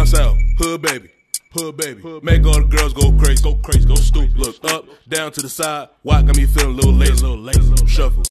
south, hood baby. Hood baby, make all the girls go crazy, go stupid. Look up, down to the side, why got me feeling a little lazy, shuffle.